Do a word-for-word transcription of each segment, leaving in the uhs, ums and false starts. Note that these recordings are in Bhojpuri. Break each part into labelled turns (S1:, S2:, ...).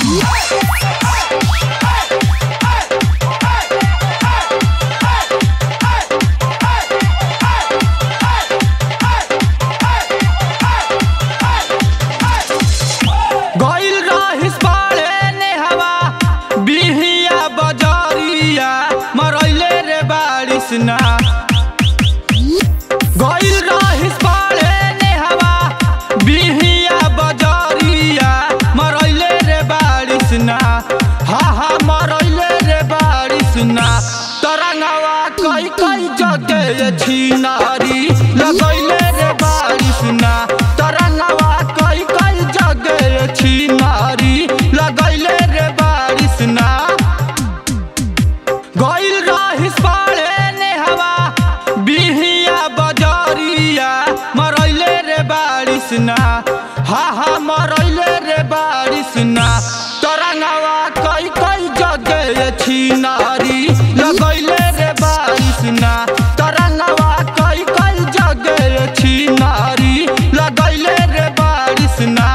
S1: ना गइल रहिस पड़े ने हवा बिहिया बजरिया मरैले रे बारिश ना हा हा मरैले रे बारिश ना तरंगवा कई कई जगह छिनारी लगैले रे बारिश ना तरंगवा कई कई जगह छिनारी लगैले रे बारिश ना गइल रहिस पड़े ने हवा बिहिया बजरिया मरैले रे बारिश ना हा हा मरैले रे बारिश ना तरंगवा कई कई जगह छिनारी लगैले रे बारिश ना तरंगवा कई कई जगह छिनारी लगैले रे बारिश ना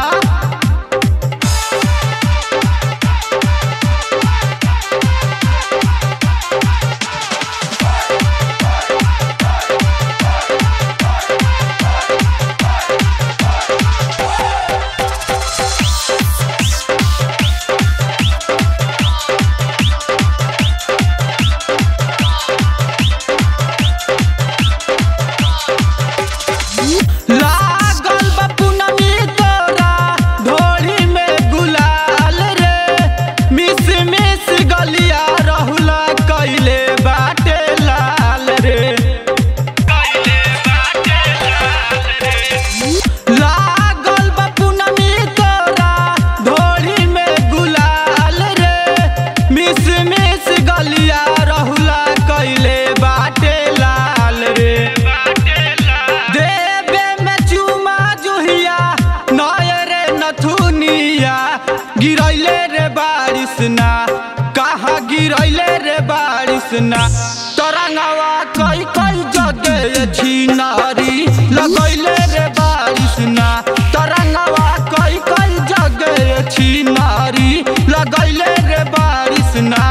S1: गिरैले रे बारिश ना कहाँ गिरैले रे बारिश ना तरंगवा कई कई जगह छिनारी लगैले रे बारिश ना तरंगवा कई कई जगह छिनारी लगैले रे बारिश ना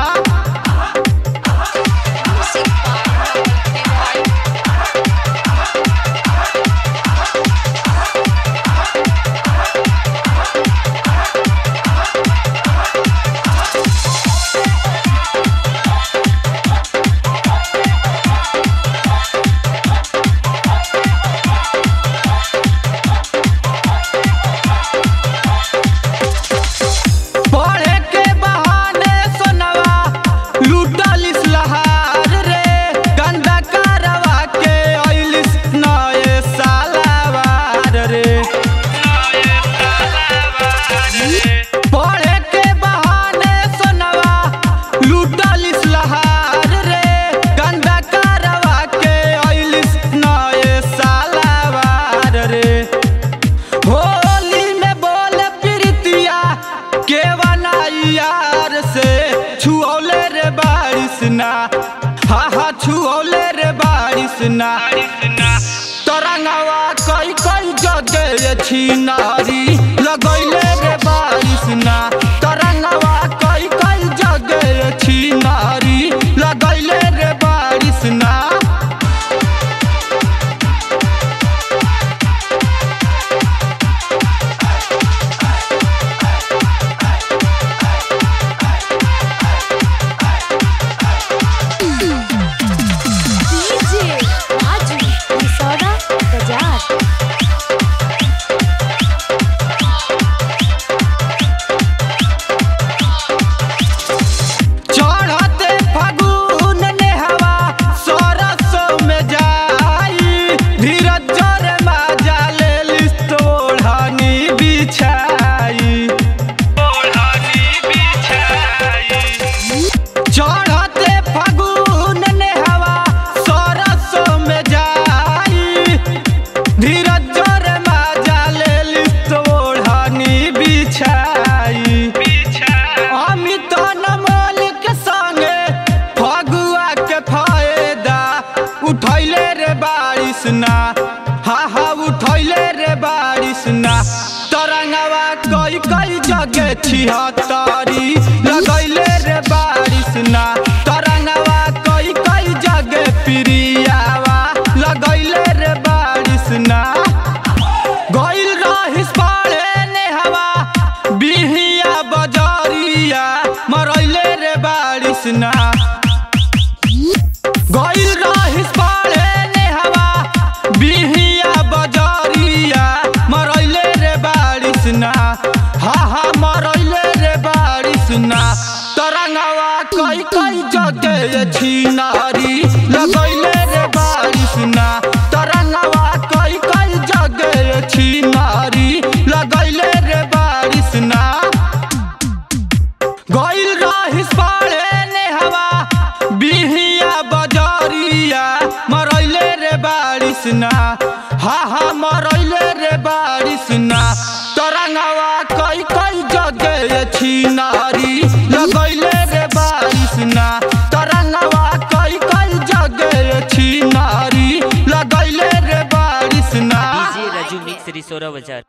S1: छुओले रे बारिश ना हा हा छुओले रे बारिश ना तरंगवा कई कई जगह छिनारी लगैले रे बारिश ना तरंगवा कई कई जगह छिनारी लगैले रे बारिश ना कई कई जगह छिहत्तरी लगैले रे बारिश ना तरंगवा कई कई जगह प्रियावा लगैले रे बारिश ना गइल रहिस पड़े ने हवा बिहिया बजरिया मरैले रे बारिश ना गइल रहिस पड़े ने हवा बिहिया बजरिया मरैले रे बारिश ना हा हा मरैले रे बारिश ना तरंगवा कई कई जगह छिनारी लगैले रे बारिश ना तरंगवा कई कई जगह छिनारी लगैले रे बारिश ना गइल रहिस पड़े ने हवा बिहिया बजरिया मरैले रे बारिश ना हा हा मरैले रे बारिश ना तरंगवा कई कई जगह छिनारी लगैले रे बारिश ना तरंगवा कई कई जगह छिनारी लगैले रे बारिश ना।
S2: डीजे राजू मिक्स रिसोरा बाजार।